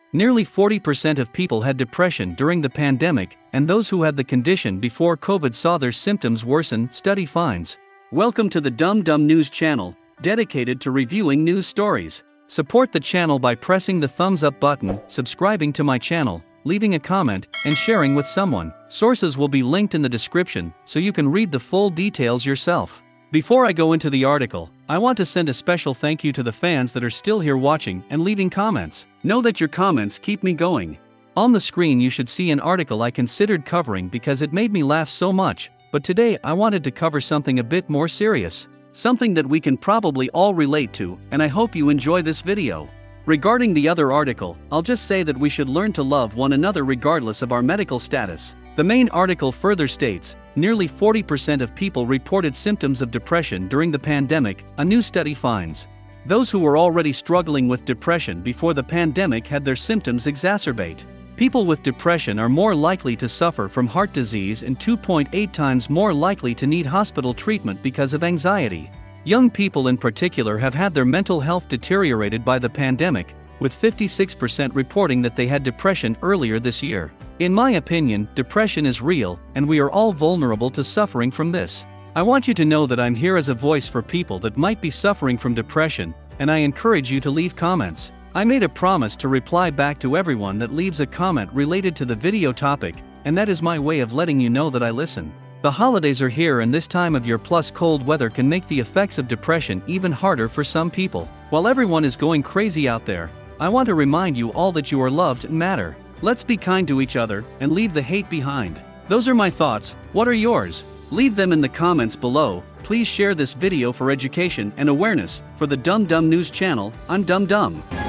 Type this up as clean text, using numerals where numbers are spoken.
Nearly 40% of people had depression during the pandemic, and those who had the condition before COVID saw their symptoms worsen, study finds. Welcome to the Dum Dum News Channel, dedicated to reviewing news stories. Support the channel by pressing the thumbs up button, subscribing to my channel, leaving a comment, and sharing with someone. Sources will be linked in the description so you can read the full details yourself. Before I go into the article, I want to send a special thank you to the fans that are still here watching and leaving comments. Know that your comments keep me going. On the screen you should see an article I considered covering because it made me laugh so much, but today I wanted to cover something a bit more serious. Something that we can probably all relate to, and I hope you enjoy this video. Regarding the other article, I'll just say that we should learn to love one another regardless of our medical status. The main article further states, nearly 40% of people reported symptoms of depression during the pandemic, a new study finds. Those who were already struggling with depression before the pandemic had their symptoms exacerbate. People with depression are more likely to suffer from heart disease and 2.8 times more likely to need hospital treatment because of anxiety. Young people in particular have had their mental health deteriorated by the pandemic, with 56% reporting that they had depression earlier this year. In my opinion, depression is real, and we are all vulnerable to suffering from this. I want you to know that I'm here as a voice for people that might be suffering from depression, and I encourage you to leave comments. I made a promise to reply back to everyone that leaves a comment related to the video topic, and that is my way of letting you know that I listen. The holidays are here, and this time of year plus cold weather can make the effects of depression even harder for some people. While everyone is going crazy out there, I want to remind you all that you are loved and matter. Let's be kind to each other and leave the hate behind. Those are my thoughts. What are yours? Leave them in the comments below. Please share this video for education and awareness. For the Dum Dum News Channel, I'm Dum Dum.